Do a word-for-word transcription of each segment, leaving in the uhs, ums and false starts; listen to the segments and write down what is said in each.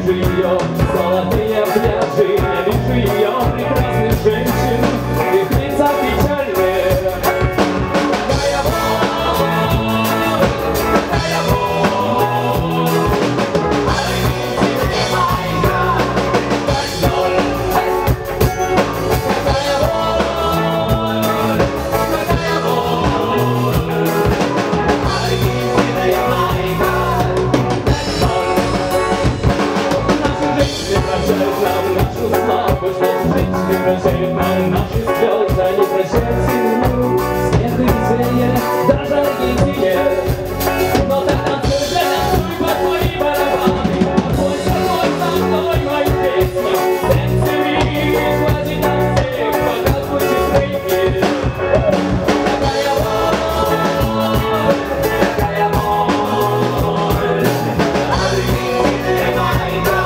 вижу ее, золотые пляжи, я вижу ее, прекрасных женщин, их лица печальные. Какая боль, какая боль, аргентинская майка, как ноль. Какая боль, какая боль, аргентинская майка. Прощают нам нашу славу, что женщины прощают нам наши слезы, они прощают семью, смех и веселье, даже Аргентине. Но так танцуй, да танцуй под мои барабаны, пой со мной, со мной мои песни, танцуй, хватит нам всех, пока звучит ритм. Какая боль, какая боль, аргентинская майка.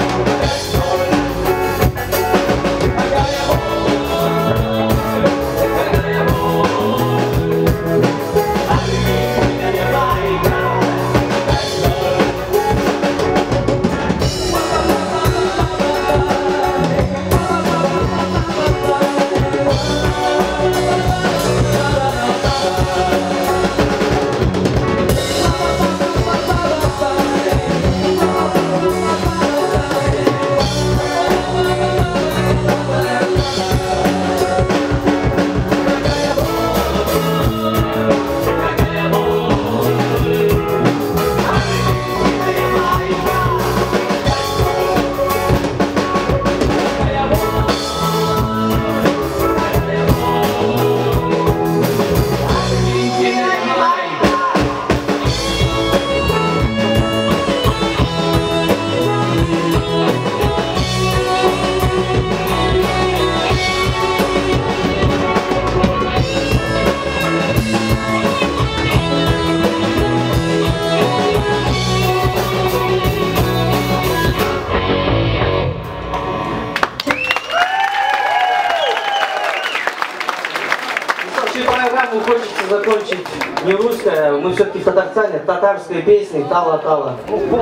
Хочется закончить не русская, мы все-таки в Татарстане, татарской песни «Тала-тала».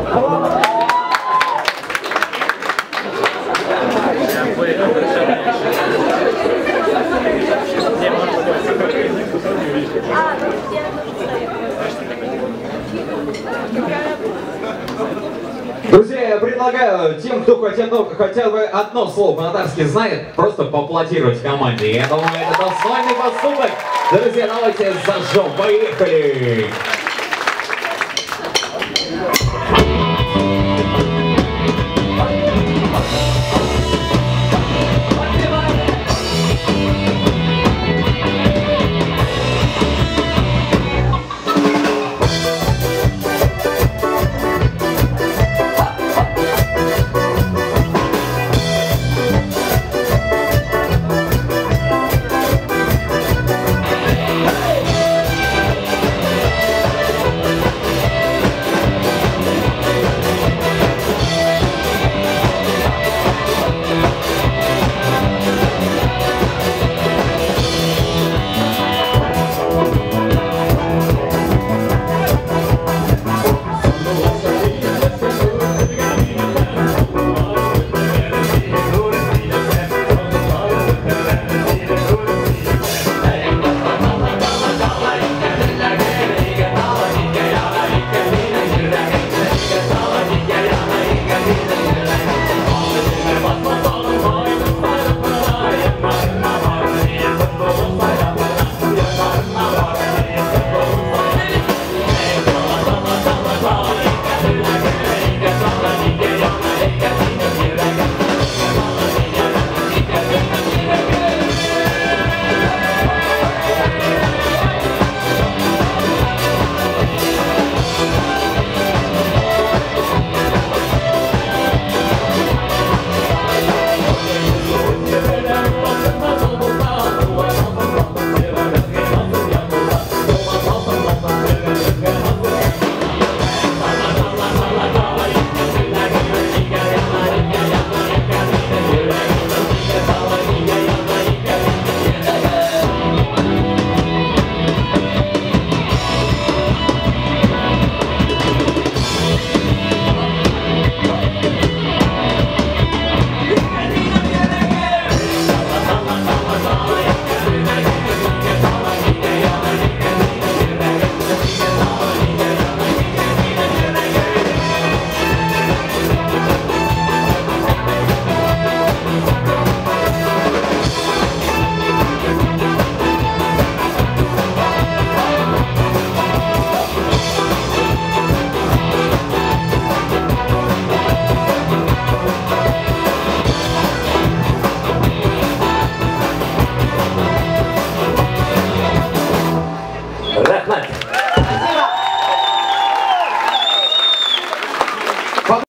Друзья, я предлагаю тем, кто хотя, ну, хотя бы одно слово по-татарски знает, просто поаплодировать команде. Я думаю, это достойный поступок. Друзья, давайте зажжем. Поехали!